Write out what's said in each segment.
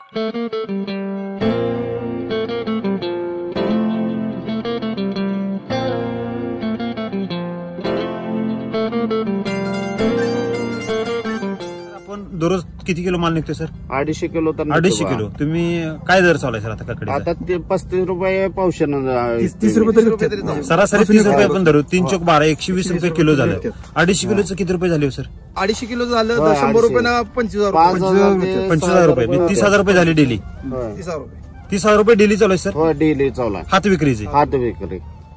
दररोज किती किलो माल निघतोय सर? 250 किलो तर 250 किलो. तुम्ही काय दर चालू आहे सर आता काकडे? आता ते 35 रुपये पावशेर, 30 रुपये तरी सरासरी 30 रुपये आपण धरू. 3 चौक 12 120 रुपये किलो झालं. 250 किलोचं किती रुपये झाले सर? 250 किलो झालं तर 100 रुपये ना 25,000 रुपये 30,000 रुपये झाले डेली. 30,000 रुपये डेली चालू आहे सर? हो डेली चालू आहे. हात विक्रीचे? हात विक्री.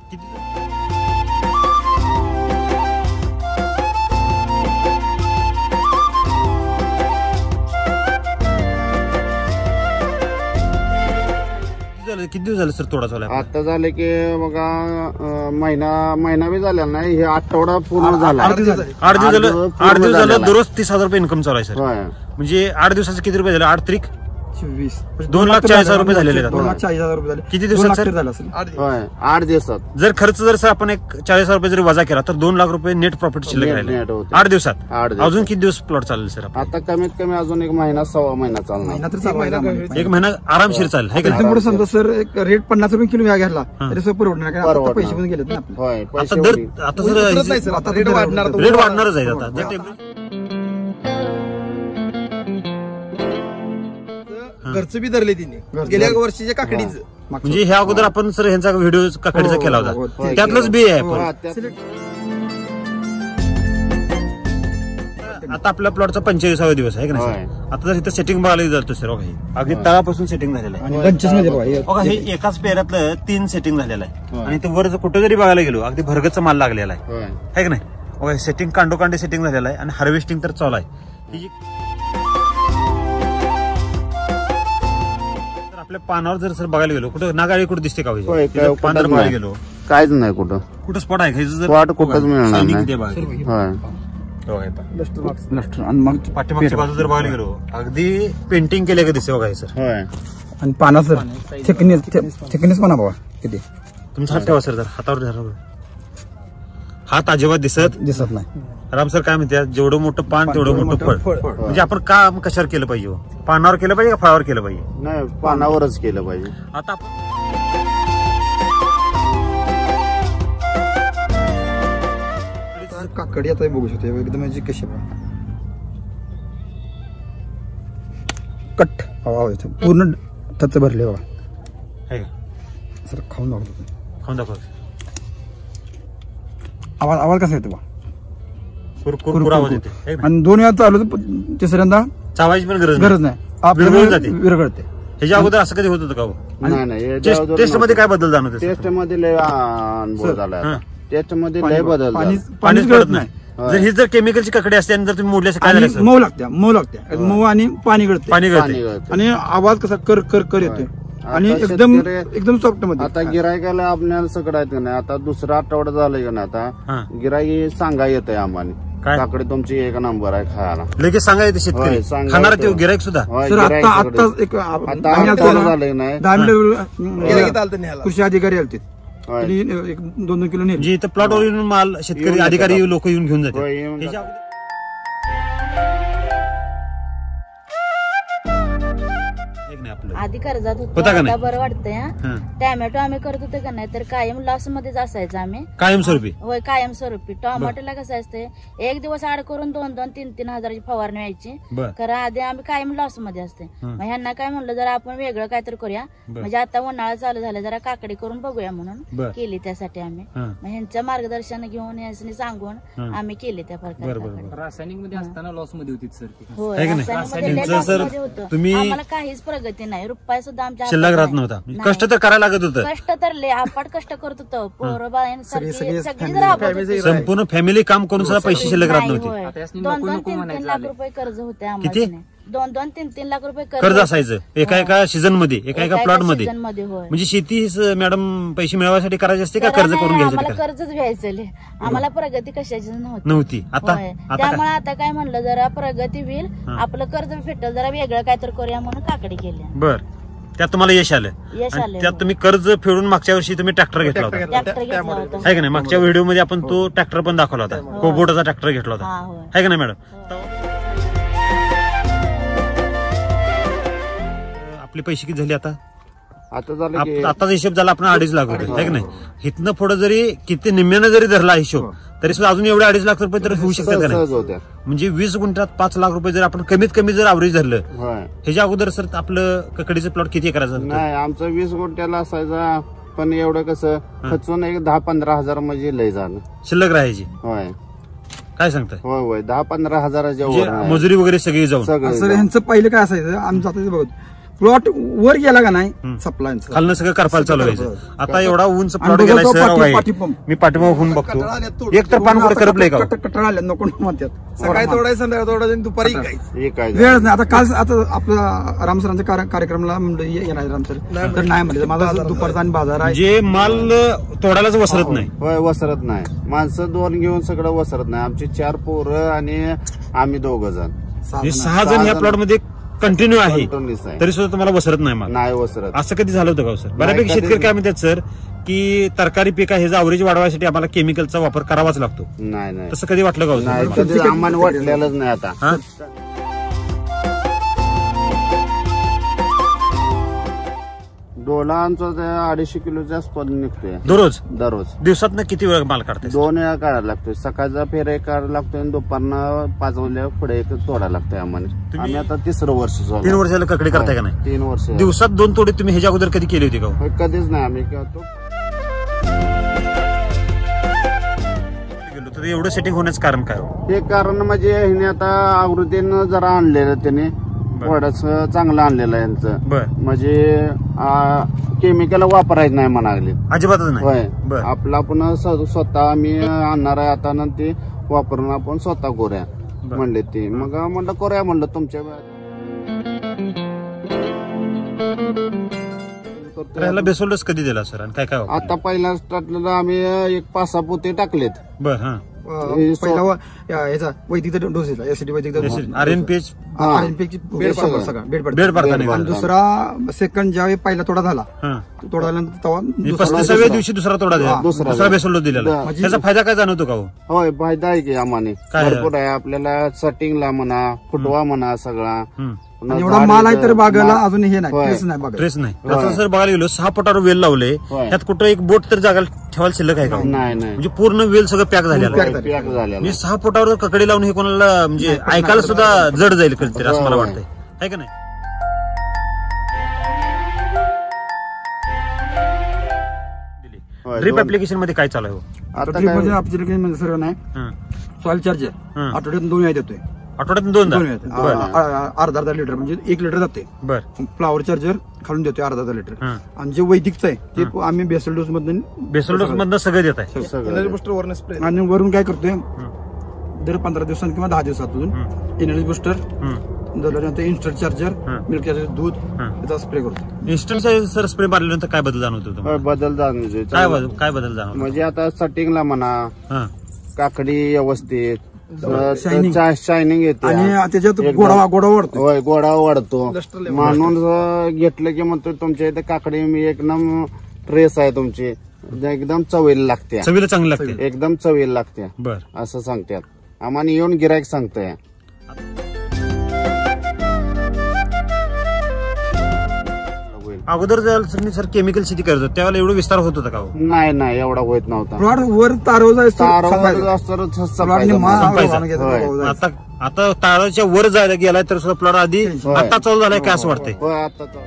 किती दिवस झाले सर तोडा चालू आहे? आता झाले की बघा महिना बी झाला नाही, हे आठवडा पूर्ण झाला. 8 दिवस झालं. दररोज 30,000 रुपये इन्कम चालू आहे सर. म्हणजे 8 दिवसाचे किती रुपये झाले? 8 त्रिक 24, 2,40,000 रुपये झालेले. 2,40,000 रुपये झाले. किती दिवसात सर? 8 दिवसात. जर खर्च जर सर आपण 40,000 रुपये जरी वजा केला तर 2 लाख रुपये नेट प्रॉफिट शिल्लक राहिले 8 दिवसात. अजून किती दिवस प्लॉट चालेल सर? आता कमीत कमी अजून 1 महिना 1.25 महिना चालणार. 1 महिना आरामशीर चालेल. समजा सर एक रेट 50 रुपये किलो घ्यायला तरी सर परवडणार, पैसे पण गेलेत ना आपले. आता सर रेट वाढणारच आहे आता. घरचं बी धरले तिने गेल्या वर्षीच्या काकडीचं. म्हणजे ह्या अगोदर आपण सर ह्यांचा व्हिडिओ काकडीचा केला होता, त्यातलंच बी आहे. आता आपल्या प्लॉटचा 45वा दिवस आहे का नाही? आता जर इथं सेटिंग बघायला जातो सर अगदी तळापासून सेटिंग झालेलं आहे. हे एकाच पेऱ्यातलं 3 सेटिंग झालेलं आहे. आणि ते वर कुठे जरी बघायला गेलो अगदी भरगतचा माल लागलेला आहे का नाही? सेटिंग कांडोकांडे सेटिंग झालेलं आहे आणि हार्वेस्टिंग तर चालू आहे. आपल्या पानावर जर सर बघायला गेलो कुठं नागाळी कुठे दिसते का? पान जर बघायला गेलो काहीच नाही. कुठं स्पॉट आहे? स्पॉट कुठंच मिळणार नाही. पाठीमागची बाजू जर बघायला गेलो अगदी पेंटिंग केले का दिसते बघा हे सर. आणि पाना सर थिकनेस पण बघा किती. तुमचा हात ठेवा सर, जर हातावर हात अजिबात दिसत नाही. राम सर काय म्हणतात, जेवढं मोठं पान तेवढं मोठं फळ. म्हणजे आपण काम कशावर केलं पाहिजे? पानावर केलं पाहिजे का फळावर केलं पाहिजे? नाही, पानावरच केलं पाहिजे. आता काकडी आता बघू शकतो एकदम म्हणजे कशी कट पूर्ण टच भरले बघा सर. खाऊन दाखवतो. आवाज कसा येतो बा? आणि 2 वेळा चालू तिसऱ्यांदा चावायची पण गरज नाही, विरघळते. ह्याच्या अगोदर असं कधी होत होतं का? नाही. टेस्ट मध्ये काय बदल जाणवतो? टेस्ट मध्ये लय अनुभव झाला. टेस्ट मध्ये लय बदल. पाणीच गळत नाही. जर ही जर केमिकलची काकडी असते आणि जर तुम्ही मोडल्यास काय झालं? मऊ लागते मऊ आणि पाणी गळते आणि आवाज कसा कर कर कर येतोय आणि एकदम सॉफ्ट मध्ये. आता गिरायकाला आपल्याला सगळं आहेत का नाही, आता दुसरा आठवडा झालाय का नाही, आता गिराईक सांगा येत आहे आम्हाला काकडी तुमची 1 नंबर आहे खायला. लगेच सांगायचं शेतकरी खाणार ते गिराईक सुद्धा. कृषी अधिकारी आलते 1-2 किलो ने. इथं प्लॉटवर येऊन माल शेतकरी अधिकारी लोक येऊन घेऊन जाते. आधी कर्जात होतो, आता बरं वाटतंय. टोमॅटो आम्ही करत होतो का नाही तर कायम लॉस मध्येच असायचं आम्ही. कायमस्वरूपी? होय, कायमस्वरूपी. टोमॅटोला कसं असते, 1 दिवस आड करून 2-3 हजाराची फवारणी व्हायची. कारण आधी आम्ही कायम लॉस मध्ये असते. मग ह्यांना काय म्हणलं, जरा आपण वेगळं काहीतरी करूया. म्हणजे आता उन्हाळा चालू झाला, जरा काकडी करून बघूया म्हणून केली. त्यासाठी आम्ही मग ह्यांचं मार्गदर्शन घेऊन यांनी सांगून आम्ही केले त्या प्रकारे. रासायनिक मध्ये असताना लॉस मध्ये होती सर. होय, रासायनिक लॉस मध्ये होतं. आम्हाला काहीच प्रगती नाही, रुपया सुद्धा आमच्या शिल्लक राहत नव्हता. कष्ट तर करायला लागत होतं. कष्ट तर लय आपण कष्ट करत होतो. पोरं बाळांसारखी सगळी राबत होती. संपूर्ण फॅमिली काम करून सुद्धा पैसे शिल्लक राहत नव्हते. 2-3 लाख रुपये कर्ज होते आम्हाला. 2-3 लाख रुपये कर्ज असायचं एका सीझन मध्ये, एका प्लॉट मध्ये. म्हणजे शेती मॅडम पैसे मिळवण्यासाठी करायची असते का कर्ज करून घ्यायचं? आम्हाला कर्जच घ्यायचं. आम्हाला प्रगती कशाची नव्हती. आता त्यामुळे आता काय म्हणलं, जरा प्रगती होईल, आपलं कर्ज फेटल, जरा वेगळं काहीतरी करूया म्हणून काकडी केली. बर, त्यात तुम्हाला यश आलं. त्यात तुम्ही कर्ज फेडून मागच्या वर्षी तुम्ही ट्रॅक्टर घेतला होता आहे का नाही? मागच्या व्हिडिओ मध्ये आपण तो ट्रॅक्टर पण दाखवला होता, कोबोटाचा ट्रॅक्टर घेतला होता आहे का नाही मॅडम? आपले पैसे किती झाले आता झालं आताचा हिशोब झाला आपण 2.5 लाख रुपये आहे की नाही. इथनं पुढे जरी किती निम्म्यानं जरी धरला हिशोब तरी सुद्धा अजून एवढे 2.5 लाख रुपये तर होऊ शकतात का नाही. म्हणजे 20 गुंठ्यात 5 लाख रुपये जर आपण कमीत कमी जर ॲव्हरेज धरलं ह्याच्या अगोदर सर आपलं ककडीचं प्लॉट किती करायचं. नाही आमचं 20 गुंठ्याला असायचा पण एवढं कसं खर्चून एक 10-15 हजार म्हणजे लय झालं शिल्लक राहायची. होय काय सांगताय. होय 10-15 हजाराच्या मजुरी वगैरे सगळी जाऊन. सर यांचं पहिलं काय असायचं आमचं आता बघत प्लॉट वर गेला का नाही सप्लाय खालनं सगळं करपाल चालू व्हायचं. आता एवढा उंच प्लॉट गेलाय सर मी पाठीमाग होऊन बघतो एक तर पान कुठे करपलंय का कटळा आल्या नको म्हणतात. सकाळी तोडायचं संध्याकाळी तोडायचं दुपारी वेळच नाही. आता काल आता आपला रामसरांच्या कार्यक्रमाला म्हणलं येणार रामसर तर नाही म्हणलं माझा दुपारचा आणि बाजार आहे जे माल तोडायलाच वसरत नाही. होय वसरत नाही. माणसं 2 घेऊन सगळं वसरत नाही. आमची 4 पोरं आणि आम्ही 2 जण 6 जण या प्लॉट मध्ये कंटिन्यू आहे तरी सुद्धा तुम्हाला वसरत नाही माल. नाही वसरत. असं कधी झालं होतं का सर. बऱ्यापैकी शेतकरी काय म्हणतात सर की तरकारी पिका हे ॲव्हरेज वाढवायसाठी आम्हाला केमिकलचा वापर करावाच लागतो. नाही तसं कधी वाटलं का नाही कधी आम्हाला वाटलेलंच नाही. आता डोलांचा 250 किलोच्या आसपास निघतोय दररोज. दिवसात किती वेळ माल काढते. 2 वेळा काढायला लागतोय. सकाळचा फेर एक काढायला लागतोय आणि दुपारनं 5 वाजल्या पुढे एक तोडायला लागतंय आम्हाला. आम्ही आता 3रं वर्ष 3 वर्षाला ककडी करताय का नाही. 3 वर्ष. दिवसात 2 तोडे तुम्ही ह्याच्या अगोदर कधी केली होती का. कधीच नाही आम्ही करतो. एवढं सेटिंग होण्याचं कारण काय. हे कारण म्हणजे ह्याने आता आवृत्तीनं जरा आणलेलं त्याने वडच चांगलं आणलेलं आहे यांचं. म्हणजे केमिकल वापरायचं नाही म्हणाले अजिबातच नाही. होय आपला आपण स्वतः आम्ही आणणार आहे आता ना ते वापरून आपण स्वतः करूया म्हणले ते. मग म्हणलं करूया म्हणलं तुमच्या ह्याला बेसोल्डस कधी दिला सर आणि काय काय. आता पहिल्या स्टार्टला आम्ही एक 5-6 पोते टाकलेत. बरं पहिला याचा वैदिक डोस दिला एसिडी वैदिक RNPH बेड. दुसरा सेकंड ज्यावेळी पहिला तोडा झाला तोडा 35व्या दिवशी दुसरा तोडा दिला. दुसरा बेसोल्डस दिलेला. त्याचा फायदा काय जाणवतो का. होय फायदा आहे की आम्हाला भरपूर आहे. आपल्याला सेटिंगला म्हणा फुटवा म्हणा सगळा एवढा माल आहे तर बागाला अजून हे नाही ट्रेस नाही. सर बघायला गेलो 6 फुटावर वेल लावले त्यात कुठं एक बोट तर जागा ठेवायला शिल्लक आहे का. नाही म्हणजे पूर्ण वेल सगळं पॅक झालेलं. म्हणजे 6 फुटावर ककडी लावून हे कोणाला म्हणजे ऐकायला सुद्धा जड जाईल कधीतरी असं मला वाटतंय आहे का नाही. ड्रीप ऍप्लिकेशन मध्ये काय चालू आहे. ऍप्लिकेशन सर्व नाही सॉइल चार्जर आठवड्यातून 2 वेळा देतोय. आठवड्यातून 2 अर्धा लिटर म्हणजे 1 लिटर जाते. फ्लावर चार्जर खालून देतोय अर्धा लिटर. आणि जे वैदिकचं आहे ते आम्ही बेसल डोस मधून सगळं देत आहे. आणि वरून काय करतोय दर 15 दिवसांनी किंवा 10 दिवसातून energy booster instant charger milk charger दूध याचा स्प्रे करतो. इन्स्टंट सर स्प्रे मारल्यानंतर काय बदल जाणवतो. बदल जाणवतो. काय बदल जाणवतो म्हणजे आता सेटिंगला म्हणा काकडी व्यवस्थित शायनिंग येते आणि त्याच्यात गोडा वाढतो. होय गोडा वाढतो. माणूस घेतलं की म्हणतो तुमच्या इथे काकडी एकदम ट्रेस आहे तुमची एकदम चवीला लागते. चवीला चांगली लागते. एकदम चवीला लागते. बरं असं सांगतात आम्हाला येऊन गिरायक सांगतोय. अगोदर सर केमिकल शेती करत होतं त्यावेळेला एवढं विस्तार होत होता का. नाही एवढा होत नव्हता. प्लॉट वर तारवजा आता ताराच्या वर जायला गेलाय तर सुद्धा प्लॉट आधी आता चालू झालाय काय असं वाटतंय. आता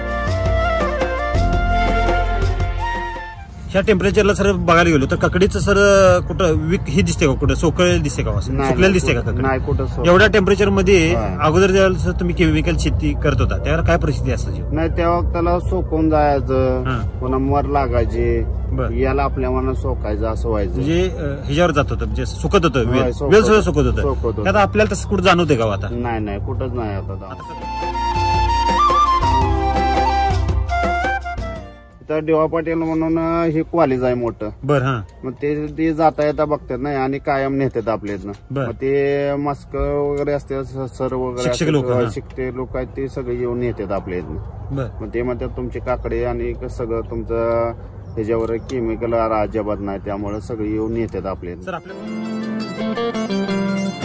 ह्या टेम्परेचरला सर बघायला गेलो तर ककडीचं सर कुठं ही दिसते का कुठं सोकळ दिसते का सुकलेलं दिसते का ककडी. नाही कुठं. एवढ्या टेम्परेचर मध्ये अगोदर ज्यावेळेला सर तुम्ही केमिकल शेती करत होता त्यावर काय परिस्थिती असायची. नाही तेव्हा त्याला सोकून जायचं पुन्हा मर लागायची याला आपल्या मनात सोकायचं असं व्हायचं. म्हणजे ह्याच्यावर जात होतं म्हणजे सुकत होतं वेल सगळं सुकत होतं. आता आपल्याला तसं कुठं जाणवते का आता. नाही कुठंच नाही आता. तर देवा पाटील म्हणून हे कॉलेज आहे मोठं. बरं मग ते जाता येता बघतात नाही आणि कायम नेतात आपल्या इथनं. मग ते मास्क वगैरे असते सर वगैरे शिकते लोक आहेत ते सगळे येऊन नेतात आपल्या इथनं. मग ते म्हणतात तुमची काकडे आणि सगळं तुमचं ह्याच्यावर केमिकल अजिबात नाही त्यामुळे सगळे येऊन नेतात आपल्या इथं.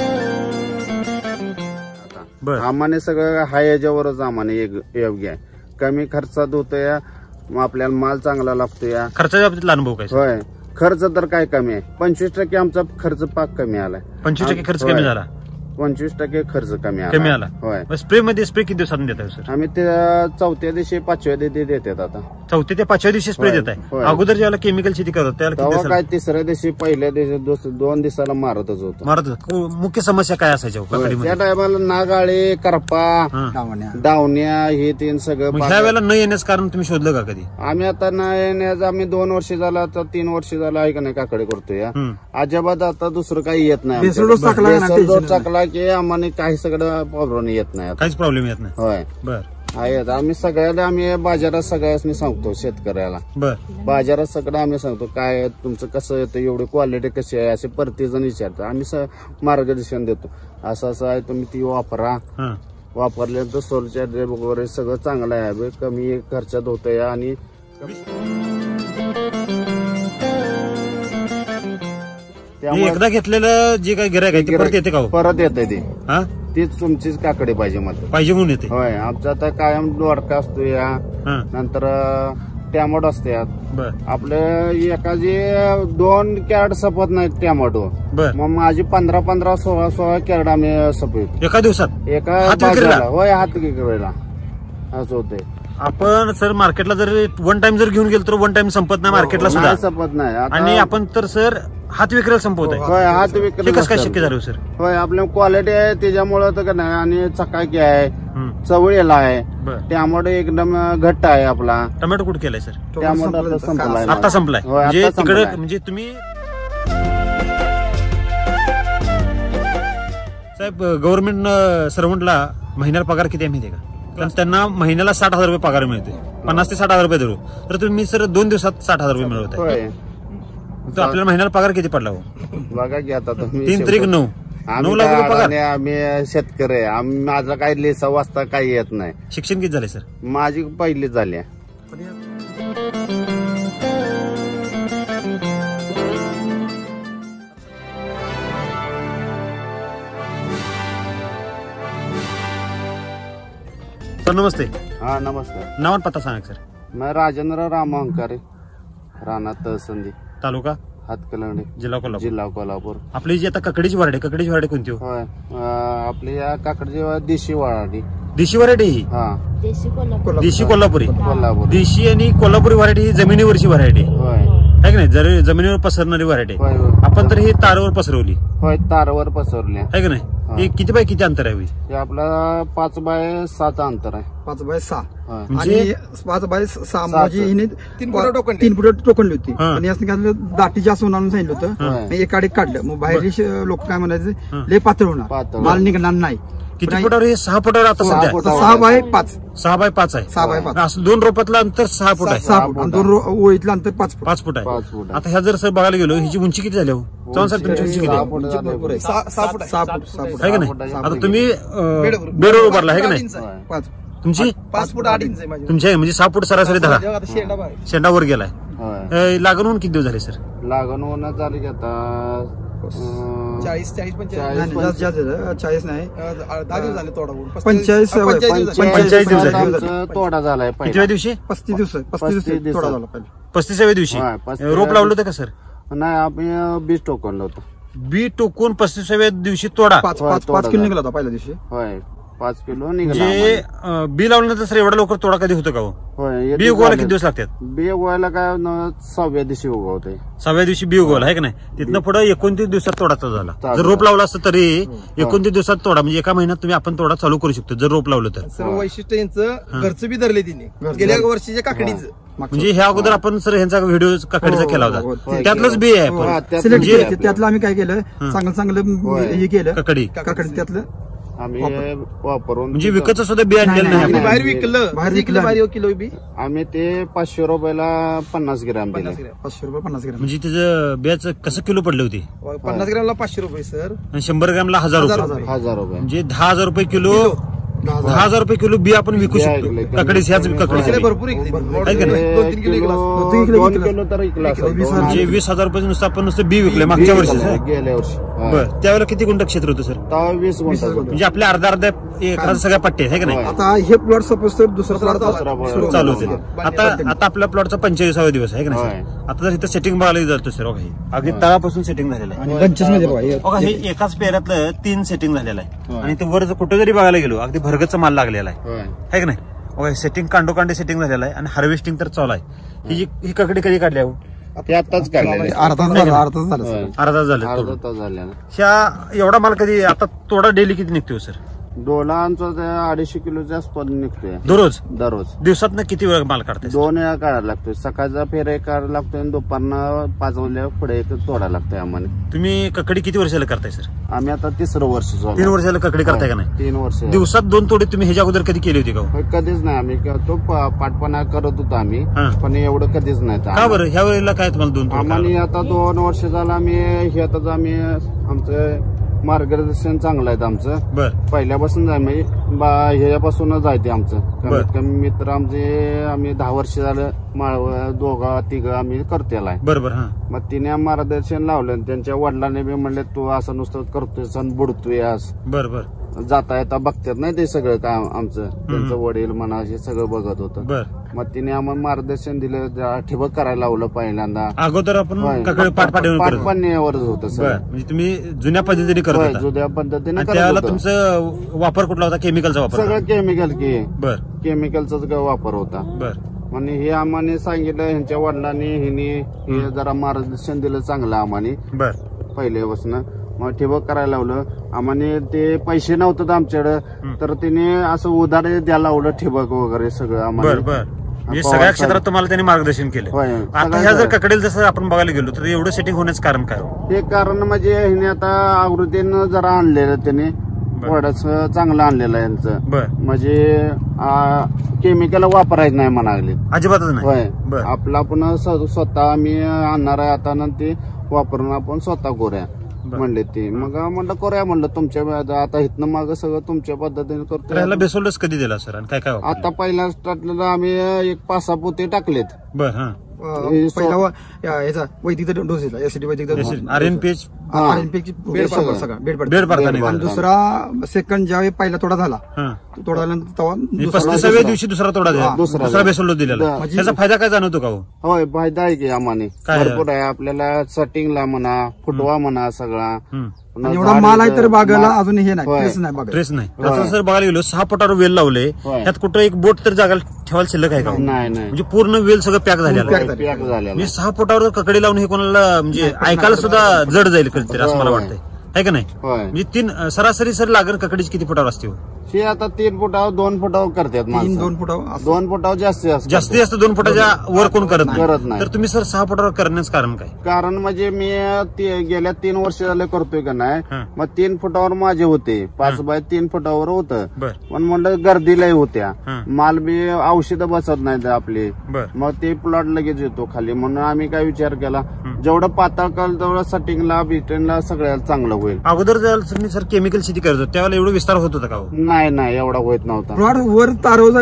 आम्हाने सगळं हाय याच्यावरच आम्हाने योग्य आहे. कमी खर्चात होतोय, आपल्याला माल चांगला लागतोय. खर्चाच्या बाबतीतला अनुभव काय? होय, खर्च तर काय कमी आहे. 25% आमचा खर्च पाक कमी आलाय. 25% खर्च कमी झाला. 25% खर्च कमी आला. होय. स्प्रे मध्ये स्प्रे किती दिवसांनी देताय सर? आम्ही ते चौथ्या दिवशी 5व्या दिवशी देतात. आता 4थ्या ते 5व्या दिवशी स्प्रे देत आहे. अगोदर ज्याला केमिकल शेती करत त्याला काय 3ऱ्या दिवशी, पहिल्या दिवशी 2 दिवसाला मारतच होतं. मुख्य समस्या काय असायच्या त्या टायमाला नागाळे, करपा, डावण्या हे ते सगळं. ह्या वेळेला न येण्याचं कारण तुम्ही शोधलं का कधी? आम्ही आता न येण्याचं आम्ही 2 वर्ष झाला, आता 3 वर्ष झाला आहे का नाही काकडे करतोय. अजिबात आता दुसरं काही येत नाही. टाकला की आम्हाला काही सगळं प्रॉब्लेम येत नाही. काहीच प्रॉब्लेम येत नाही. होय, आहेत. आम्ही सगळ्याला आम्ही बाजारात सगळ्यांनी सांगतो शेतकऱ्याला. बाजारात सगळं आम्ही सांगतो काय तुमचं कसं येतं, एवढी क्वालिटी कशी आहे असे प्रत्येकजण विचारतो. आम्ही मार्गदर्शन देतो. असं असं आहे, तुम्ही ती वापरा. वापरल्यानंतर सोलच्या वगैरे सगळं चांगलं आहे, कमी खर्चात होतंय. आणि एकदा घेतलेलं जे काही गिऱ्हाईक आहे ते परत येते का? परत येते ते. तीच तुमचीच काकडे पाहिजे म्हणून येते. होय, आमचा आता कायम दोडका असतो, या नंतर टॅमॅटो असतात. आपले एखादी 2 कॅरेट सपत नाही टॅमॅटो. मग माझी 15-15, 16-16 कॅरेट आम्ही सपवतो एका दिवसात. होय, हात विक्रीला असं होतंय. आपण सर मार्केटला जर 1 टाइम जर घेऊन गेलो तर 1 टाइम संपत नाही मार्केटला सुद्धा. संपत नाही. आणि आपण तर सर हात विक्रेला संपवत आहे. हात विक्री कसं काय शक्य झालं सर? होय, आपल्या क्वालिटी आहे त्याच्यामुळं तर नाही. आणि चकाकी आहे, चवळीला आहे. टॅमॅटो एकदम घट्ट आहे आपला. टोमॅटो कुठे केलाय सर? टॅमॅटो संपलाय, आता संपलाय. म्हणजे तिकडे म्हणजे तुम्ही साहेब गव्हर्नमेंट सर्वंटला महिन्याला पगार किती आहे माहिती आहे का? कारण त्यांना महिन्याला 60,000 रुपये पगार मिळते. 50 ते 60,000 रुपये धरू तर तुम्ही सर 2 दिवसात 60,000 रुपये मिळवताय. तर आपल्याला महिन्याला पगार किती पडला हो? बघा की आता तुम्ही 3 तारीख 9 लाख रुपये पगार. आम्ही शेतकरी आहे. माझा काही लिहिसा वाचता काही येत नाही. शिक्षण किती झाले सर? माझी पहिली झाली. सर नमस्ते. हा नमस्कार. नाव पत्ता सांगा सर. मैं राजेंद्र राम अंकारे, राणा तहसंदी, तालुका हातकलंगडी, जिल्हा कोल्हापूर. आपली जी आता ककडीची व्हरायटी कोणती हो? आपली या काकडीची देशी व्हरायटी. देशी व्हरायटी ही? देशी कोल्हापुरी. देशी आणि कोल्हापुरी व्हरायटी ही जमिनीवरची व्हरायटी आहे की नाही? जर जमिनीवर पसरणारी व्हरायटी. आपण तर ही तारावर पसरवली. होय, तारावर पसरली आहे की नाही? हे किती बाय किती अंतर आहे? हे आपला 5x6 अंतर आहे. 5x6 म्हणजे 5x6 म्हणजे 3 फुट टोकनली होती. आणि असं काय दाटी जास्त होणार सांगितलं होतं. एकाडे काढलं. मग बाहेरचे लोक काय म्हणायचे, लय पातळ होणार, माल निघणार नाही. किती फुटावर? हे 6 फुटावर आता सध्या 6x5. 6x5 आहे. 6x5 असं 2 रोपातलं अंतर 6 फूट आहे. 6 फूट. 2 ओळीतलं अंतर 5 फूट आहे. आता ह्या जर सर बघायला गेलो हिची उंची किती झाली हो? चव्हाण साहेब तुमची उंची किती आहे? 6 फूट आहे का नाही? आता तुम्ही बेडवर उभारला आहे का नाही? तुमची 5 फूट 8 इंच आहे. तुमची आहे म्हणजे 6 फूट सरासरी धरा. शेंडावर गेलाय. लागण होऊन किती दिवस झाले सर? लागण होणं झाली की आता 40 45 40 नाही 10 दिवस झाले तोडा. 45 दिवस तोडा झालाय. किती दिवशी? 35 दिवस तोडा झाला. 35व्या दिवशी रोप लावलं होतं का सर? नाही, आम्ही बीज टोकनलं होतं. बी टोकून 35व्या दिवशी तोडा 5 किलो निघाला होता पहिल्या दिवशी. होय, 5 किलो म्हणजे बी लावल्यानंतर सर एवढा लवकर तोडा कधी होतो का? होय, बी उगवायला किती दिवस लागतात? बी उगवायला काय 6व्या दिवशी उगवते. 6व्या दिवशी बी उगवला आहे का नाही? तिथनं पुढे 29 दिवसात तोडाचा झाला. जर रोप लावला असतं तरी 29 दिवसात तोडा, म्हणजे एका महिन्यात तुम्ही आपण तोडा चालू करू शकतो जर रोप लावलं तर. सर्व वैशिष्ट्य यांचं घरचं बी धरले तिने गेल्या वर्षीच्या काकडीचं. म्हणजे ह्या अगोदर आपण सर ह्यांचा व्हिडिओ काकडीचा केला होता, त्यातलंच बी आहे. त्यातलं आम्ही काय केलं, चांगलं हे केलं काकडी त्यातलं आम्ही वापरून. म्हणजे विकतचं सुद्धा बी आणलेलं नाही. बाहेर विकलं किलो बी. आम्ही ते 500 रुपयाला 50 ग्रॅम दिले. 500 रुपये 50 ग्रॅम. म्हणजे त्याचं बियाचं कसं किलो पडले होते? 50 ग्रॅमला 500 रुपये सर. आणि 100 ग्रॅमला 1000 रुपये. 1000 रुपये म्हणजे 10,000 रुपये किलो 10,000 रुपये किलो बी आपण विकू शकतो ककडीस, ह्याच ककडीस भरपूर आहे का नाही? 2 किलो तर म्हणजे 20,000 रुपये नुसतं आपण नुसतं बी विकले मागच्या वर्षी गेल्या वर्षी. बरं, त्यावेळेला किती गुंठ क्षेत्र होतं सर? 20 गुंठ म्हणजे आपल्या अर्धा एकराच्या सगळ्या पट्टे आहे का नाही? आता हे प्लॉट सपोज तर दुसरा प्लॉट चालू होते. आता आपल्या प्लॉटचा 45वा दिवस आहे का नाही सर? आता जर इथं सेटिंग बघायला जातो सर, बघा हे अगदी तळापासून सेटिंग झालेलं आहे. बंचेस मध्ये बघा हे एकाच पेऱ्यातलं 3 सेटिंग झालेलं आहे आणि ते वर कुठे जरी बघायला गेलो अगदी भरगतचा माल लागलेला आहे का नाही? बघा सेटिंग कांडोकांडी सेटिंग झालेलं आहे आणि हार्वेस्टिंग तर चालू आहे. ही ककडी कधी काढली आहे? ते आताच काढले, अर्धा तास झालं. अर्धा तास झाला. ह्या एवढा माल कधी आता तोडा डेली किती निघतो सर? डोलांचा 250 किलोच्या आसपास निघतोय दररोज. दिवसात किती वेळा माल काढते? 2 वेळा काढायला लागतोय. सकाळचा फेर एक काढायला लागतोय आणि दुपारनं 5 वाजल्या पुढे एक तोडायला लागतंय आम्हाला. तुम्ही ककडी किती वर्षाला करताय सर? आम्ही आता 3रं वर्ष 3 वर्षाला ककडी करताय का नाही? 3 वर्ष. दिवसात 2 तोडे तुम्ही ह्याच्या अगोदर कधी केली होती का? कधीच नाही. आम्ही तो पाठपणा करत होतो आम्ही, पण एवढं कधीच नाही. का बरं ह्या वेळेला काय तुम्हाला 2 आम्हाला आता 2 वर्ष झालं आम्ही आमचं मार्गदर्शन चांगलं आहे आमचं. बरं, पहिल्यापासून जाय म्हणजे ह्याच्यापासूनच आहे ते आमचं. कमीत कमी मित्र आमचे आम्ही 10 वर्ष झालं माळव 2-3 आम्ही करतेला. बरोबर. मग तिने मार्गदर्शन लावलं. त्यांच्या वडिलांनी बी म्हणले तू असं नुसतं करतोय सण बुडतोय असं. बरोबर. जाता येता बघतात नाही ते सगळं काम आमचं. त्यांचं वडील म्हणा हे सगळं बघत होतं. मग तिने आम्हाला मार्गदर्शन दिलं, ठिबक करायला लावलं पहिल्यांदा. अगोदर आपण पाठपाण्यावरच होतं सर. म्हणजे तुम्ही जुन्या पद्धतीने करत होता? जुन्या पद्धतीने. त्यावेळेला तुमचं वापर कुठला होता? केमिकलचा वापर? सगळं केमिकल केमिकलचाच वापर होता. बरं. आणि हे आम्हाला सांगितलं ह्यांच्या वडिलांनी हे जरा मार्गदर्शन दिलं चांगलं आम्हाला. बरं. पहिल्यापासून मग ठिबक करायला लावलं आम्हाला. ते पैसे नव्हतं आमच्याकडे तर तिने असं उधार द्यायला लावलं ठिबक वगैरे सगळं आम्हाला. म्हणजे सगळ्या क्षेत्रात तुम्हाला त्यांनी मार्गदर्शन केलं. आता ह्या जर ककडेल जसं आपण बघायला गेलो तर एवढं सेटिंग होण्याचं कारण काय? हे कारण म्हणजे ह्याने आता आवृत्तीनं जरा आणलेलं त्याने वडच चांगलं आणलेलं आहे यांचं. म्हणजे केमिकल वापरायचं नाही म्हणाले, अजिबातच नाही. आपलं आपण स्वतः आम्ही आणणार आहे आता ना ते वापरून आपण स्वतः करूया म्हणले ते. मग म्हणलं करूया म्हणलं तुमच्या आता इथनं मागं सगळं तुमच्या पद्धतीने करतो. याला बेसोल्डस कधी दिला सर आणि काय काय? आता पहिल्या स्टार्टला आम्ही 5-6 पोते टाकलेत. बरं. पहिला याचा वैदिकचा डोस दिला, एसिडी वैदिकचा डोस, RNPH बेड पडताना. दुसरा सेकंड ज्यावेळी पहिला तोडा झाला तोडाल्यानंतर 35व्या दिवशी दुसरा तोडा दुसरा बेसोल्डस दिलेला. त्याचा फायदा काय जाणवतो का? होय, फायदा आहे की आम्हाला भरपूर आहे. आपल्याला सेटिंगला म्हणा, फुटवा म्हणा सगळा. एवढा माल आहे तर बागाला अजून हे नाही, ट्रेस नाही. सर बघायला गेलो 6 फुटावर वेल लावले, त्यात कुठं एक बोट तर जागा ठेवायला शिल्लक आहे का? नाही. म्हणजे पूर्ण वेल सगळं पॅक झालेलं. म्हणजे 6 फुटावर ककडी लावून हे कोणाला म्हणजे ऐकायला सुद्धा जड जाईल कधीतरी असं मला वाटतंय, आहे का नाही? म्हणजे सरासरी सर लागण ककडीची किती फुटावर असते? हे आता 3 फुटावर 2 फुटावर करतात. 2 फुटावर जास्तीत जास्त 2 फुटाच्या वर कोण करत नाही. तर तुम्ही सर 6 फुटावर करण्याचं कारण काय? कारण म्हणजे मी गेल्या 3 वर्ष झाले करतोय का नाही. मग 3 फुटावर माझे होते, 5 बाय 3 फुटावर होतं. पण म्हणलं गर्दीलाही होत्या, माल बी औषधं बसत नाही आपले. मग ते प्लॉट लगेच येतो खाली. म्हणून आम्ही काय विचार केला, जेवढं पातळ कल तेवढं सेटिंगला बिटिंगला सगळ्याला चांगलं होईल. अगोदर तुम्ही सर केमिकल शेती करत होता त्यावेळेला एवढं विस्तार होत होता का? नाही एवढा होत नव्हता. वर तारव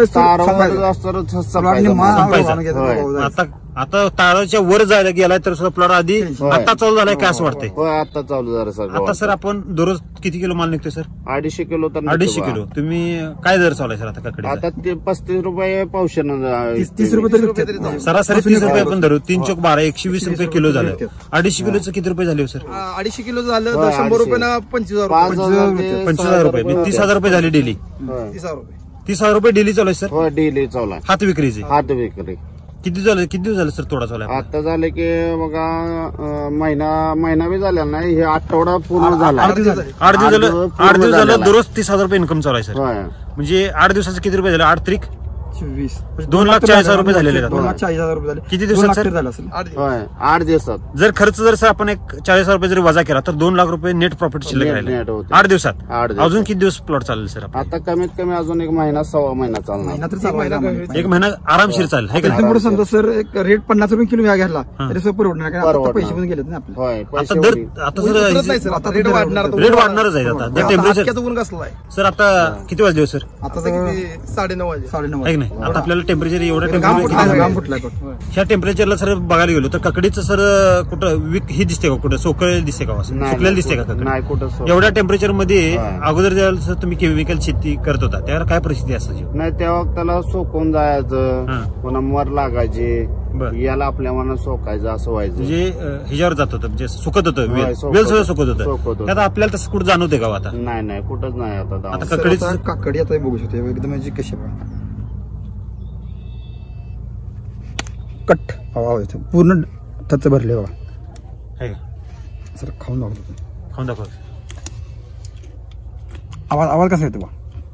आता ताराच्या वर जायला गेलाय तर सुद्धा प्लॉट आधी आता चालू झालाय काय असं वाटतंय? आता चालू झालं सर. आता सर आपण दररोज किती किलो माल निघतोय सर? 250 किलो. तर 250 किलो. तुम्ही काय दर चालू आहे सर आता ककडे? आता ते 35 रुपये पावशेनं, 30 रुपये सरासरी 30 रुपये आपण धरू. 3 चौक 12 120 रुपये किलो झालं. 250 किलोचं किती रुपये झाले सर? 250 किलो झालं 100 रुपये 25,000 रुपये. 30,000 रुपये झाले डेली. 30,000 रुपये डेली चालू आहे सर? हो, डेली चालू आहे. हात विक्रीचे? हात विक्री. किती दिवस झाले सर तोडा चालू आहे? आता झाले की बघा महिना बी झाला नाही, हे आठवडा पूर्ण झाला. 8 दिवस झालं दररोज 30,000 रुपये इन्कम चालू आहे सर. म्हणजे 8 दिवसाचे किती रुपये झाले? 8 त्रिक 24 2,40,000 रुपये झालेले आहेत. 2,40,000 रुपये झाले. किती दिवसात सर? झालं असेल. 8 दिवसात जर खर्च जर सर आपण एक 40,000 रुपये जरी वजा केला तर 2 लाख रुपये नेट प्रॉफिट शिल्लक Net राहिले होते. 8 दिवसात. 8 दिवसात. अजून किती दिवस प्लॉट चालेल सर आपला? आता कमीत कमी अजून 1 महिना 1.25 महिना चालणार. महिना तर चालवायला आम्हाला. 1 महिना आरामशीर चालेल है का नाही? पुढे समजा सर एक रेट 50 रुपये किलो घ्यायला तरी सर परवडणार कारण आता पैसे पण गेलेत ना आपले. होय आता पैसे दर वरी. आता उतरत नाही सर सर आता रेट वाढणार रेट वाढणारच आहे आता जर टेम्परेचर. हातक्यात ऊन कसलं आहे सर आता किती वाजले हो सर? आता आता किती 9:30 वाजे 9:30 आहे की नाही? आता आपल्याला टेम्परेचर एवढं घाम टेम्परेचर फुटलाय ह्या टेम्परेचरला सर बघायला गेलो तर ककडीचं सर कुठं ही दिसते का कुठं सोकळ दिसते का असं नाही, सुकलेलं दिसते का ककडी? नाही कुठं सोड. एवढ्या टेम्परेचर मध्ये हा. अगोदर ज्यावेळेला सर तुम्ही केमिकल शेती करत होता त्यावर काय परिस्थिती असायची? नाही तेव्हा त्याला सोकून जायचं हा. पुन्हा मर लागायचे बर. याला आपल्या मनात सोकायचं असं व्हायचं. म्हणजे ह्याच्यावर जात होतं म्हणजे सुकत होतं होय, वेल सुकत वेल सगळं होतं. सुकत सुकत होतं होतं. त्यात आपल्याला तसं कुठं जाणवते का हो आता? नाही कुठंच नाही आता आता दावा. ककडीच आता काकडी आता बघू शकतो एकदम म्हणजे कशी बघा कट हवा येतो पूर्ण टच भरले बघा आहे का? सर खाऊन दाखवतो खाऊन दाखव. आवाज कसा येतो बा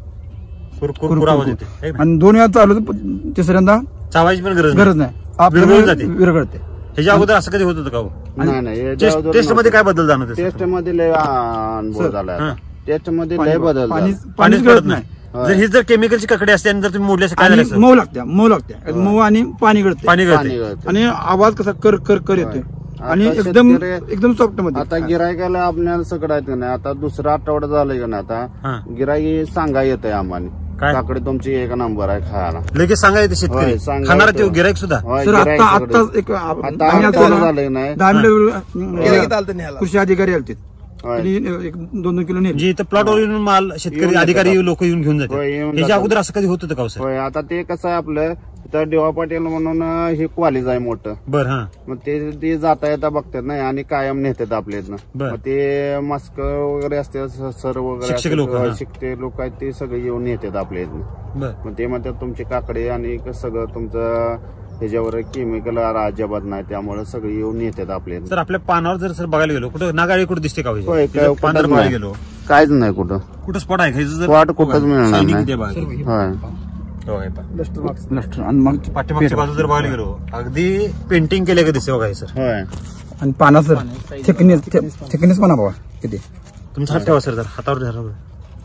कुरकुर आवाज येते आहे का? आणि 2 वेळा चालू तिसऱ्यांदा चावायची पण गरज गरज नाही. नाही विरघळून जाते. विरघळते. ह्याच्या अगोदर असं कधी होत होतं का हो? नाही टेस्ट मध्ये काय बदल जाणवते सर? टेस्ट मध्ये लय अनुभव झालाय हा. टेस्ट मध्ये लय बदल झाला. पाणीच गळत नाही. जर ही जर केमिकलची ककडी असते आणि जर तुम्ही मोडली असते काय झालं सर? मऊ लागत्या मऊ आणि पाणी गळते पाणी पाणी गळते. गळतं. आणि आवाज कसा कर कर कर येतोय आणि आता एकदम शेतकरी- एकदम सॉफ्ट मध्ये आता गिरायकाला आपल्याला सगळं आहे का नाही आता दुसरा आठवडा झालाय का नाही हा. आता गिराई सांगा येत आहे आम्हाला काय? काकडे तुमची 1 नंबर आहे खायला. लगेच सांगायचे शेतकरी होय, सांगायचं. खाणार ते गिरायक सुद्धा. होय, सर गिऱ्हाईक आता सगळं. आता एक आता आम्ही आठवडा आता झालंय नाही 10 गिऱ्हाईक आलतं मिनिट न्यायला. कृषी अधिकारी आलते होय. 1-2 किलो नेले म्हणजे इथं प्लॉटवर येऊन माल शेतकरी येऊन अधिकारी जातात. लोक येऊन घेऊन होय, जातात. येऊन ह्याच्या जातात. अगोदर असं कधी होत होतं का हो सर? होय आता ते कसं आहे आपलं तर देवा पाटील म्हणून हे कॉलेज आहे मोठं बर हा मग ते जाता येता बघतात नाही आणि कायम नेतात आपल्या इथनं बर. मग ते मास्क वगैरे असते सर वगैरे शिक्षक लोकं, असतात, हा. शिकते लोक आहेत ते सगळे येऊन नेतात आपल्या इथनं. बर मग ते म्हणतात तुमचे काकडे आणि सगळं तुमचं ह्याच्यावर केमिकल अजिबात नाही त्यामुळे सगळे येऊन येतात आपल्या इथनं. सर आपल्या पानावर जर सर बघायला गेलो कुठं नागाळी कुठं दिसते का हो होय, ह्याच्यात? तिथं पान जर कुठंच बघायला नाही. गेलो काहीच नाही कुठं कुठं स्पॉट आहे का? ह्याचं जर- Spot कुठंच मिळणार Shining नाही. किती आहे बघा. होय हो, हे पहा. लष्टर आणि मग पाठीमागच्या बाजू जर बघायला गेलो अगदी पेंटिंग केलं का दिसते बघा हे सर. होय आणि पाना सर थिकनेस पण बघा किती तुमचा हात ठेवा सर जर हातावर धरा बरं.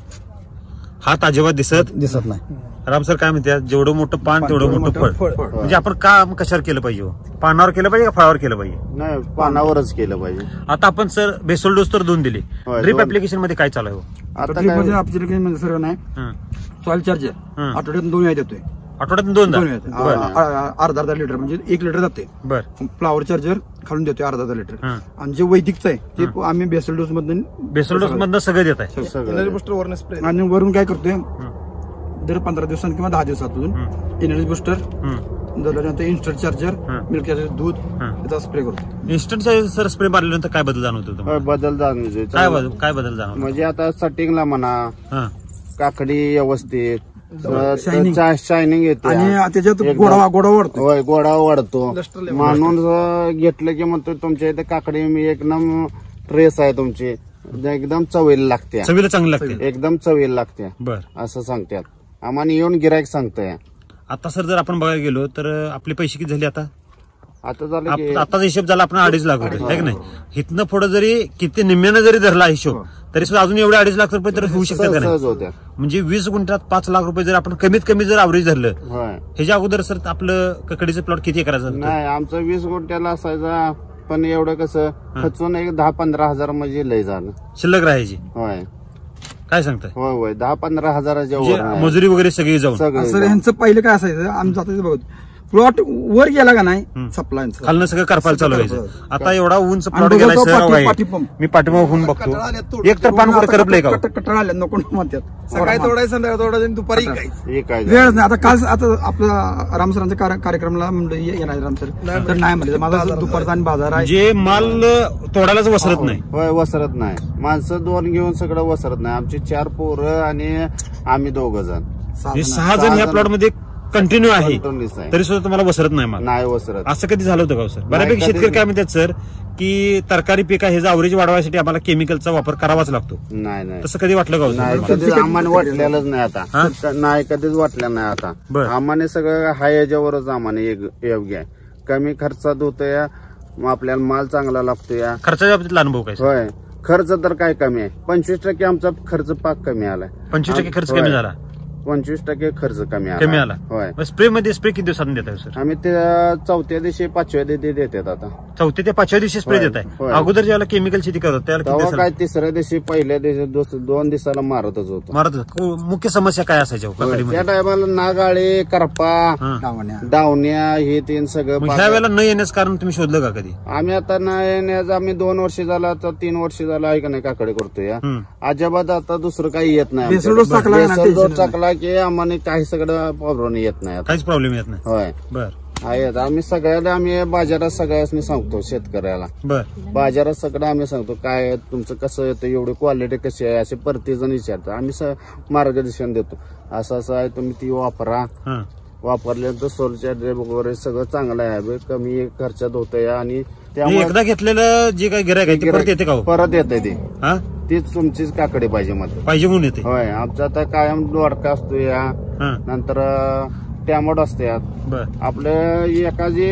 हात अजिबात दिसत नाही. राम सर काय म्हणतात जेवढं मोठं पान तेवढं मोठं फळ. म्हणजे आपण काम कशावर केलं पाहिजे हो? पानावर केलं पाहिजे का फळावर केलं पाहिजे? नाही पानावरच केलं पाहिजे. आता आपण सर बेसोल डोस तर 2 दिले. होय, ड्रिप 2. ऍप्लिकेशन मध्ये काय चालू आहे हो? आता काय आपल्याकडे सर नाही हं. सॉइल चार्जर हं. आठवड्यातून 2 वेळा देतोय. आठवड्यातून 2दा? 2 वेळा अर्धा लिटर म्हणजे 1 लिटर जाते. बर फ्लावर चार्जर खालून देतोय अर्धा लिटर. हं. आणि जे वैदिकचं आहे ते आम्ही बेसल डोस मधून बेसोल डोस मधनं सगळं देत आहे. सगळं बुस्टर वरनं स्प्रे आणि वरून काय करतोय दर 15 दिवसांनी किंवा 10 दिवसातून एनर्जी बुस्टर नंतर इन्स्टंट चार्जर मिल्क चार्जर दूध त्याचा स्प्रे करतो. इन्स्टंट सर स्प्रे मारल्यानंतर काय बदल जाणवतो होय, तुम्हाला? बदल जाणवतो. काय बदल जाणवतो? म्हणजे आता सटिंगला म्हणा हं. काकडी व्यवस्थित Shining. शायनिंग येते आणि त्याच्यात एकदम. गोडा वाढतो. होय गोडा वाढतो Luster level. माणूस घेतलं की म्हणतो तुमच्या इथे काकडी मी एकदम ट्रेस आहे तुमची एकदम चवीला लागते चवीला चांगलं लागते. एकदम चवीला लागते बर असं सांगतात आम्हाला येऊन गिरायक सांगताय. आता सर जर आपण बघायला गेलो तर आपले पैसे किती झाले आता? आता झालं की आताचा हिशोब झाला आपण 2.5 लाख रुपये आहे की नाही? इथनं पुढे जरी किती निम्म्यानं जरी धरला हिशोब तरी सुद्धा अजून एवढे 2.5 लाख रुपये तर होऊ शकतात का सहज नाही? होत्या. म्हणजे 20 गुंठ्यात 5 लाख रुपये जर आपण कमीत कमी जर अवरेज धरलं होय ह्याच्या अगोदर सर आपलं ककडीचं प्लॉट किती करायचं? नाही आमचं 20 गुंठ्याला असायचा पण एवढं कसं खचून एक 10-15 हजार म्हणजे लय झालं. शिल्लक राहायची. होय काय सांगताय? होय होय 10-15 हजाराच्या वर म्हणजे नाही. मजुरी वगैरे सगळी जाऊन सगळं सर ह्यांचं पहिलं काय असायचं आमचं आता बघत प्लॉट वर गेला का नाही सप्लाय खालनं सगळं करपायला चालू व्हायचं. आता एवढा उंच आणि प्लॉट बघा गेला तो सर पाठी- आहे. पाठीपंप. मी पाठीमाग होऊन बघतो एक तर पान कुठे करपलंय का हो? कटाळ आल्या नको म्हणतात सकाळी तोडायचं संध्याकाळी तोडायचं दुपारी काय हे काय वेळ नाही. आता काल आता आपला रामसरांच्या कार्यक्रमाला म्हणलं येणार रामसर तर नाही म्हणलं माझा दुपारचा आणि बाजार आहे. जे माल तोडायलाच वसरत नाही. होय वसरत नाही माणसं 2 घेऊन सगळं वसरत नाही. आमची 4 पोरं आणि आम्ही 2 जण. हे 6 जण ह्या प्लॉट मध्ये कंटिन्यू आहे कंटिन्यूस आहे. तरी सुद्धा तुम्हाला वसरत नाही माल. नाही वसरत. असं कधी झालं होतं का सर? बऱ्यापैकी कधीच शेतकरी काय म्हणतात सर की तरकारी पीक आहे, अवरेज वाढवायसाठी आम्हाला केमिकलचा वापर करावाच लागतो. नाही तसं कधी वाटलं का हो नाही, सर? कधीच आम्हाला वाटलेलंच नाही आता. नाही, कधीच वाटलं नाही आता. बरं. आम्हाला सगळं हाय याच्यावरच आम्हाला योग्य आहे. कमी खर्चात होतं या, मग आपल्याला माल चांगला लागतो या. खर्चाच्या बाबतीतला अनुभव काय सर? होय, खर्च तर काय कमी आहे. 25% आमचा खर्च पाक कमी आलाय. 25% खर्च कमी झाला. 25% खर्च कमी आला. होय. स्प्रे मध्ये स्प्रे किती दिवसांनी देताय सर? आम्ही ते चौथ्या दिवशी 5व्या दिवशी देतात आता. चौथ्या ते 5व्या दिवशी स्प्रे देत आहे. होय. अगोदर ज्याला केमिकल शेती करत त्याला तेव्हा किती काय 3ऱ्या दिवशी, पहिल्या दिवशी 2 दिवसाला मारतच होतो. मारत मुख्य समस्या काय असायच्या होय. काकडीमध्ये? त्या टायमाला नागाळे, करपा, हा. डावण्या हे ते सगळं मग ह्या वेळेला न येण्याचं कारण तुम्ही शोधलं का कधी? आम्ही आता नाही, आम्ही 2 वर्ष झाला तर 3 वर्ष झाला आहे का नाही काकडे करतोय या. अजिबात आता दुसरं काही येत नाही. बेसल डोस टाकला ना, बेसल डोस टाकला की आम्हाला काही सगळं प्रॉब्लेम येत नाही आता. काहीच प्रॉब्लेम येत नाही. होय, बर आहेत. आम्ही सगळ्याला आम्ही बाजारात सगळ्यांनी सांगतो शेतकऱ्याला. बर बाजारात सगळं आम्ही सांगतो काय आहे, तुमचं कसं येतं, एवढी क्वालिटी कशी आहे असे प्रत्येक जण विचारतो. आम्ही मार्गदर्शन देतो. असं असं आहे, तुम्ही ती वापरा. हा. वापरल्यानंतर सोलच्या ड्रेप वगैरे सगळं चांगलं आहे, कमी खर्चात होतंय आणि हे त्यामुळे एकदा घेतलेलं जे काही गिरायक आहे ते परत येते का हो? परत येते ते. हा? तीच तुमचीच काकडे पाहिजे मध्ये. पाहिजे म्हणून येते. होय, आमचा आता कायम दोडका असतो या, हा. नंतर टॅमॅटो असतात. बर आपले एखादी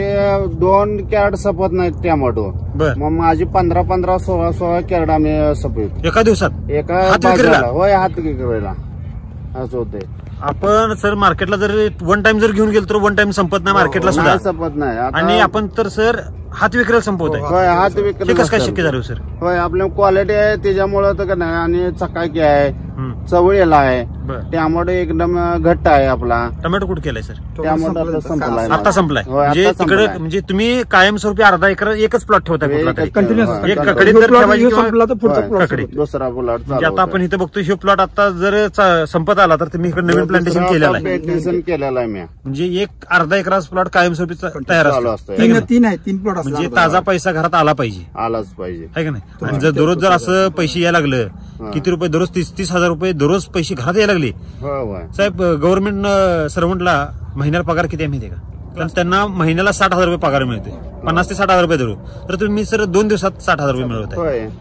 2 कॅरेट सपत नाहीत टॅमॅटो. बर मग माझी 15, 16 कॅरेट आम्ही सपवतो एका दिवसात. एका हात विक्रीला? बाजाराला. होय, हात विक्रीला असं होतंय. आपण सर मार्केटला जर 1 टाइम जर घेऊन गेलो तर 1 टाइम संपत नाही मार्केटला सुद्धा. नाही सपत नाही आता. आणि आपण तर सर हात विक्रेला संपवत आहे. होय, हात हे विक्री कसं काय शक्य झालं सर? होय, आपल्या क्वालिटी आहे त्याच्यामुळं तर का नाही. आणि चकाकी आहे, हम्म. चवळीला आहे, बर टॅमॅटो एकदम घट्ट आहे आपला. टमाटो कुठे केलाय सर? टॅमॅटो आता संपलाय. आता संपलाय. होय, आता म्हणजे तिकडे संपलाय. म्हणजे तुम्ही कायमस्वरूपी अर्धा एकर एकच प्लॉट ठेवताय कुठला तरी? कंटिन्युअस एक ककडीत जर ठेवायची किंवा संपला तर पुढचा होय. plot ककडी. दुसरा प्लॉट म्हणजे आता आपण इथे बघतो हे प्लॉट आता जर संपत आला तर तुम्ही इकडे नवीन प्लांटेशन केलेलं आहे. प्लांटेशन केलेलं आहे मी. म्हणजे एक अर्धा एकराचा प्लॉट कायमस्वरूपी तयार चालू असतो. असतं. है का नाही? 3 प्लॉट असला म्हणजे ताजा पैसा घरात आला पाहिजे. आलाच पाहिजे. आहे का नाही? आणि जर दररोज जर असं पैसे यायला लागलं, किती रुपये दररोज 30,000 रुपये दररोज पैसे घरात यायला लागले. होय. साहेब गव्हर्नमेंट सर्वंटला महिन्याला पगार किती आहे माहितीये का? कारण त्यांना महिन्याला 60,000 रुपये पगार मिळते. 50 ते 60,000 रुपये धरू तर तुम्ही सर 2 दिवसात 60,000 रुपये मिळवत आहे. होय,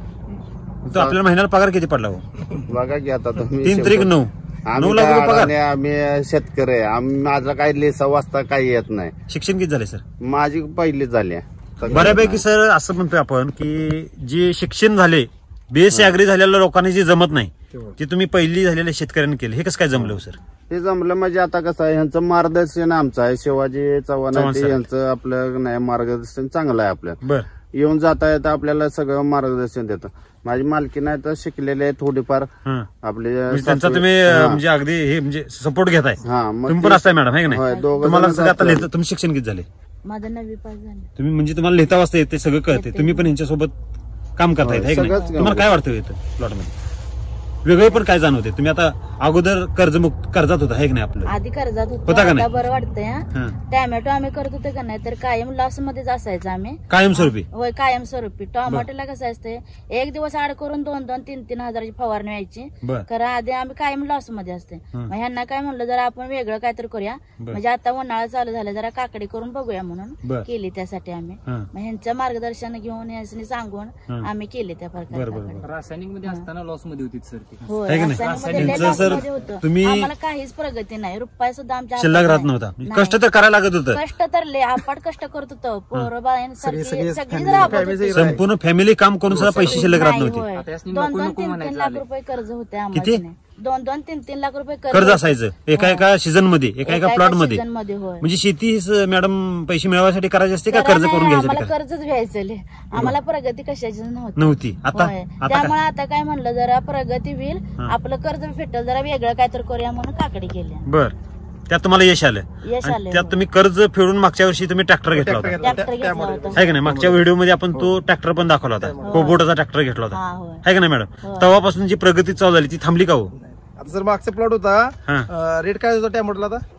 तर आपल्याला महिन्याला पगार किती पडला हो? बघा की आता तुम्ही 3 त्रिक 9 आम्ही 9 लाख रुपये पगार. आम्ही शेतकरी आहे. माझा काही लिहिसा वाचता काही येत नाही. शिक्षण किती झाले सर? माझी पहिली झाली आहे. बऱ्यापैकी सर असं म्हणतोय आपण की जे शिक्षण झाले, बीएससी अग्री झालेल्या लोकांनी जे जमत नाही ते तुम्ही पहिली झालेल्या शेतकऱ्यांनी केलं. हे कसं काय जमलं हो सर? हे जमलं म्हणजे आता कसं आहे, ह्यांचं मार्गदर्शन आमचं आहे. शिवाजी चव्हाण आहे ते, यांचं आपलं नाही मार्गदर्शन चांगलं आहे आपल्याला. बर येऊन जाता येतं आपल्याला सगळं मार्गदर्शन देतं. माझी मालकी नाही तर शिकलेले आहे थोडीफार हं. आपले. म्हणजे त्यांचा तुम्ही म्हणजे अगदी हे म्हणजे सपोर्ट घेताय. हा, मग तुम्ही पण असताय मॅडम आहे का होय, नाही? दोघं तुम्हाला जण सगळं आता असतात. लिहिता तुम्ही शिक्षण किती झाले? माझं 9वी पास झालं. तुम्ही म्हणजे तुम्हाला लिहिता वाचता येते सगळं कळते. तुम्ही पण यांच्यासोबत काम करतायत आहे का नाही? सगळंच तुम्हाला काय वाटतं येतं प्लॉटमध्ये वेगळे पण काय जाणवते? तुम्ही आता अगोदर कर्जात होता आहे की नाही आपलं? आधी कर्जात होता होतो, का आता नाही? बरं वाटतंय. हं. टॅमॅटो आम्ही करत होतो का नाही तर कायम लॉस मध्येच असायचं आम्ही. कायमस्वरूपी? होय, कायमस्वरूपी. टोमॅटोला कसं असतंय, एक दिवस आड करून 2-2, 3-3 हजाराची फवारणी व्हायची. बर कारण आधी आम्ही कायम लॉस मध्ये असते. हं. मग ह्यांना काय म्हणलं जरा आपण वेगळं काहीतरी करूया. बर. म्हणजे आता उन्हाळा चालू झाला, जरा काकडी करून बघूया म्हणून बर. केली. त्यासाठी आम्ही हं. मग ह्यांचं मार्गदर्शन घेऊन यांनी सांगून हं. आम्ही केले त्या बर, प्रकारे बर, काकडी. बर. रासायनिक मध्ये असताना लॉस मध्ये होती सर ती. होय, आहे का नाही? रासायनिकमध्ये लय त्यांचं सर, लॉसमध्ये होतं. तुम्ही- आम्हाला काहीच प्रगती नाही. रुपया सुद्धा आमच्या हातात शिल्लक राहत नाही. नव्हता. नाही. कष्ट तर करायला लागत होतं. कष्ट तर लय अपाट कष्ट करत होतो. पोरं बाळांसारखी सगळी सगळीच राबत होती. संपूर्ण फॅमिली काम करून सुद्धा पैसे शिल्लक राहत नाही, नव्हते. होय. आता यासनी 2-2, नको 3-3 म्हणायचं लाख आले. रुपये कर्ज होते किती? आम्हाला. 2-2, 3-3 लाख रुपये कर्ज असायचं एका सीझन मध्ये एका प्लॉट मध्ये. सीझन मध्ये. होय. म्हणजे शेती मॅडम पैसे मिळवण्यासाठी करायची असते का जरा कर्ज नाही, करून आम्हाला घ्यायसाठी? कर्जच घ्यायचं लय. आम्हाला प्रगती कशाची नव्हती. नव्हती. आता होय. आता त्यामुळे काय? आता काय म्हणलं जरा प्रगती होईल, हं. आपलं कर्ज फेटल, जरा वेगळं काहीतरी करूया म्हणून काकडी केली. बर त्यात तुम्हाला यश आलं. यश आणि आलं. त्यात तुम्ही कर्ज फेडून मागच्या वर्षी तुम्ही ट्रॅक्टर घेतला होता ट्रॅक्टर घेतला होता. आहे का नाही? मागच्या व्हिडिओमध्ये आपण तो ट्रॅक्टर पण दाखवला होता. कोबोटाचा ट्रॅक्टर घेतला होता हा, होय. आहे का नाही मॅडम? तेव्हापासून जी प्रगती चालू झाली ती थांबली का हो? आता सर मागचा प्लॉट होता, रेट काय होता टॅमॅटोला आता?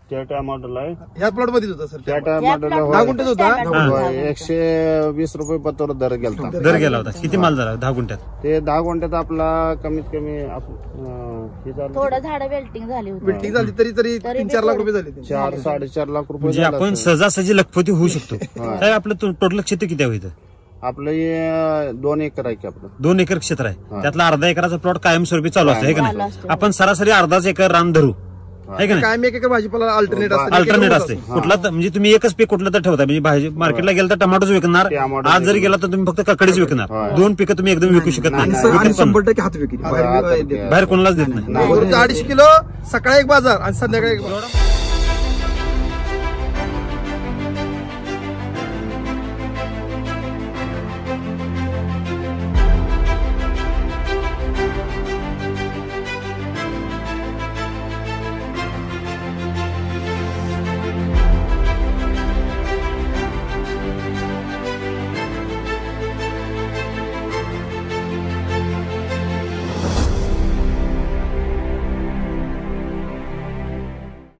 त्या टमाटोला ह्या प्लॉट मध्ये होता सर त्या टमाटोला 10 गुंठ्यात होता 120 रुपये पत्तर दर गेला. दर गेला होता. किती माल झाला 10 गुंठ्यात? ते 10 गुंठ्यात आपला कमीत कमी थोडं झाडं वेल्टिंग झाली होती. बिल्डिंग झाली तरी 3-4 लाख रुपये झाले. 4-4.5 लाख रुपये म्हणजे आपण सहजासहजी लखपती होऊ शकतो. काय आपलं टोटल क्षेत्र किती आहे? आपलं हे 2 एकर आहे की आपलं 2 एकर क्षेत्र आहे. त्यातला अर्धा एकराचा प्लॉट कायमस्वरूपी चालू असतो, आहे का नाही? आपण सरासरी अर्धाच एकर रान धरू, आहे का नाही? कायम एक भाजीपाला अल्टरनेट असते. कुठला म्हणजे तुम्ही एकच पीक कुठलं तर ठेवता. म्हणजे भाजी मार्केटला गेला तर टमाटोच विकणार, आज जरी गेला तर तुम्ही फक्त काकडीच विकणार. 2 पिकं तुम्ही एकदम विकू शकत नाही. 100% हात विक्री बाहेर कोणालाच देत नाही. 250 किलो सकाळी एक बाजार आणि संध्याकाळी एक बाजार.